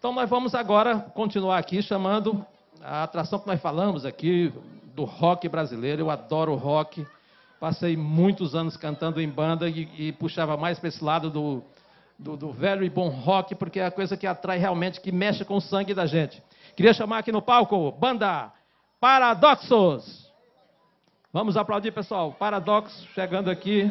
Então, nós vamos agora continuar aqui chamando a atração que nós falamos aqui do rock brasileiro. Eu adoro rock. Passei muitos anos cantando em banda e puxava mais para esse lado do velho e bom rock, porque é a coisa que atrai realmente, que mexe com o sangue da gente. Queria chamar aqui no palco, banda Paradoxos. Vamos aplaudir, pessoal. Paradoxos chegando aqui.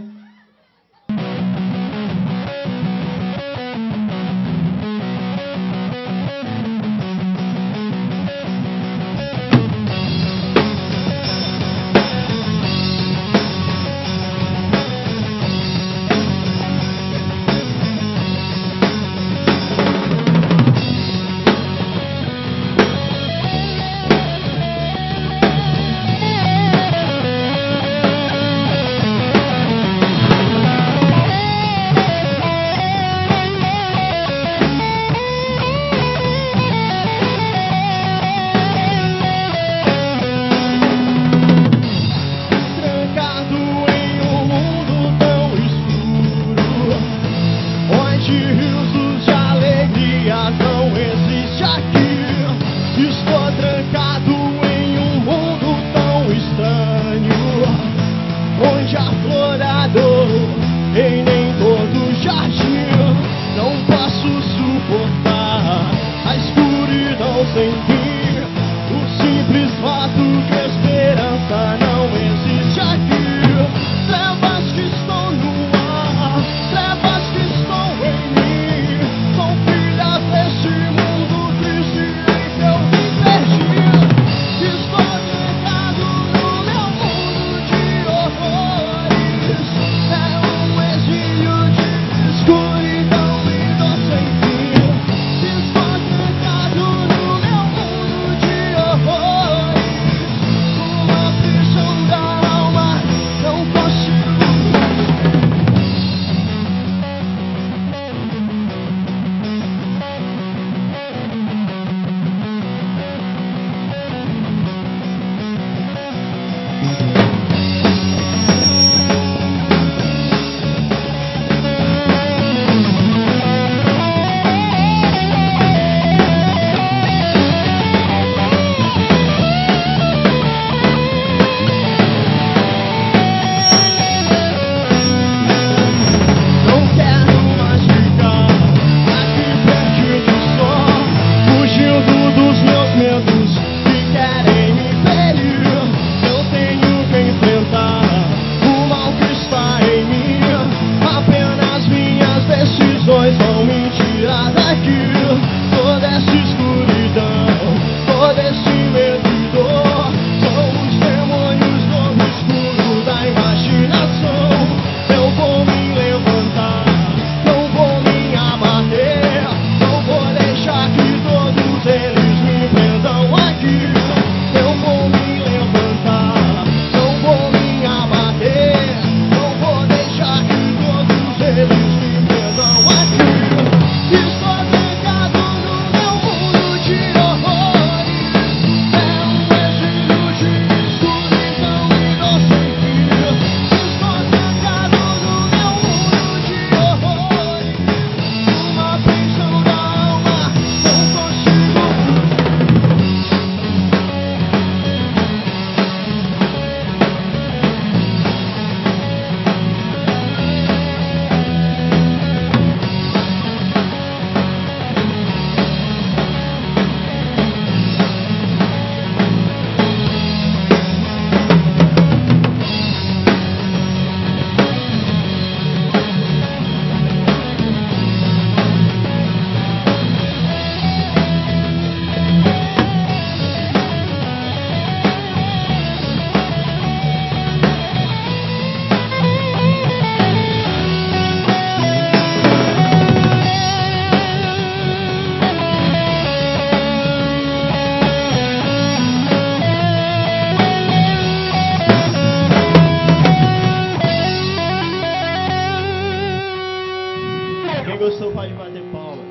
Gostou, pode bater palmas.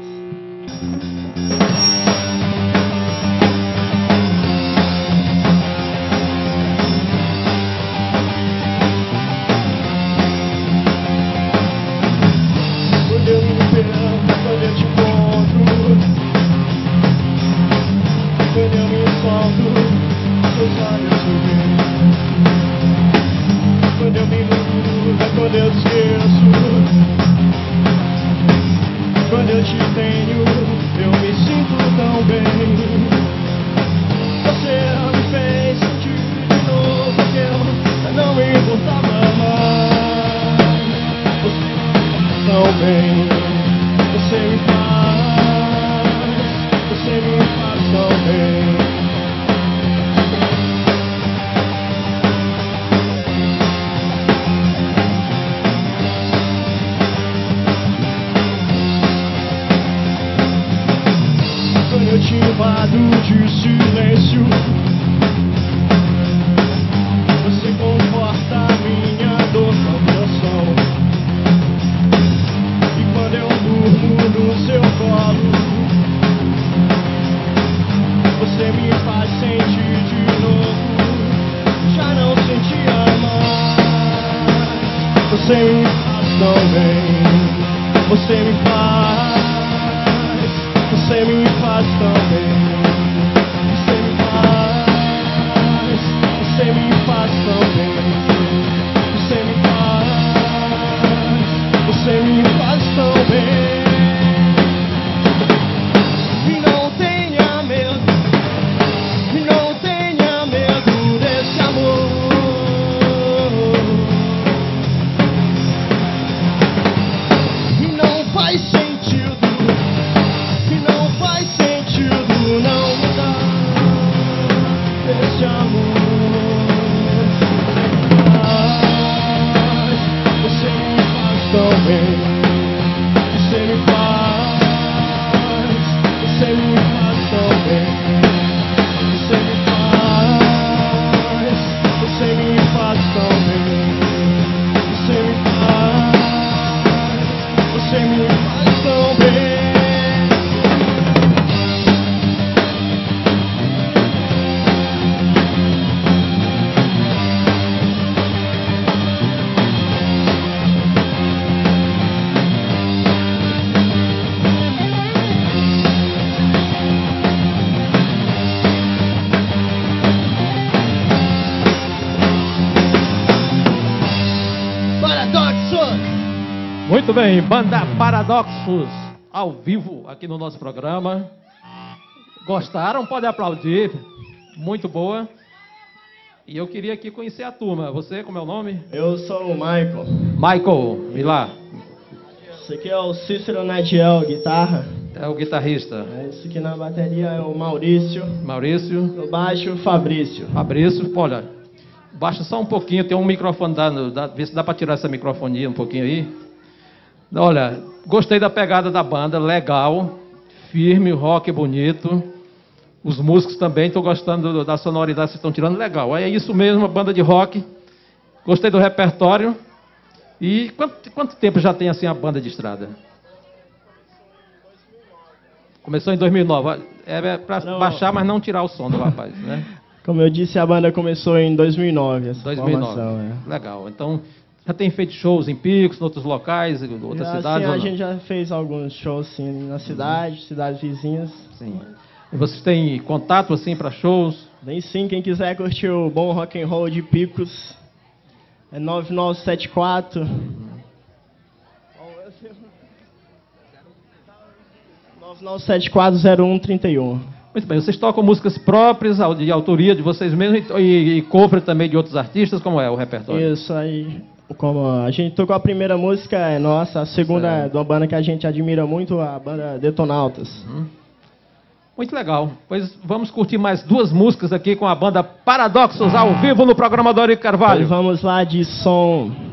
Quando eu me perco, quando eu te encontro, te invado de silêncio. Você conforta a minha dor com canção. E quando eu durmo no seu colo, você me faz sentir de novo. Já não sentia mais. Você me faz tão bem. Você me faz. Você me faz tão bem. Você me faz. Você me faz tão bem. Você me faz. Você me faz tão bem. E não tenha medo. E não tenha medo desse amor. E não faz sentido. E não faz sentido não mudar desse amor. Você me faz tão bem. Você me faz. Você me faz tão bem. Você me faz. Você me faz tão bem. Você me faz. Você me faz tão bem. Muito bem, Banda Paradoxos, ao vivo aqui no nosso programa. Gostaram? Podem aplaudir. Muito boa. E eu queria aqui conhecer a turma. Você, como é o nome? Eu sou o Michael. Michael, e lá? Esse aqui é o Cícero Nadiel, guitarra. É o guitarrista. Esse aqui na bateria é o Maurício. Maurício. No baixo, o Fabrício. Fabrício, olha, baixa só um pouquinho, tem um microfone, vê se dá para tirar essa microfonia um pouquinho aí. Olha, gostei da pegada da banda, legal, firme, rock bonito. Os músicos também, estou gostando da sonoridade que vocês estão tirando, legal. É isso mesmo, a banda de rock. Gostei do repertório. E quanto tempo já tem assim a banda de estrada? Começou em 2009. É para baixar, mas não tirar o som do rapaz, né? Como eu disse, a banda começou em 2009. Essa 2009. Formação, Legal. Então, já tem feito shows em Picos, em outros locais, em outras cidades? Sim, a gente já fez alguns shows sim, na cidade, cidades vizinhas. Sim. E vocês têm contato assim para shows? Tem sim, quem quiser curtir o bom rock and roll de Picos, é 9974 99740131. Muito bem, vocês tocam músicas próprias, de autoria de vocês mesmos e cover também de outros artistas, como é o repertório? Isso aí, como a gente tocou a primeira música, é nossa, a segunda é de uma banda que a gente admira muito, a banda Detonautas. Muito legal, pois vamos curtir mais duas músicas aqui com a banda Paradoxos ao vivo no programa do Eurico Carvalho. Pois vamos lá de som.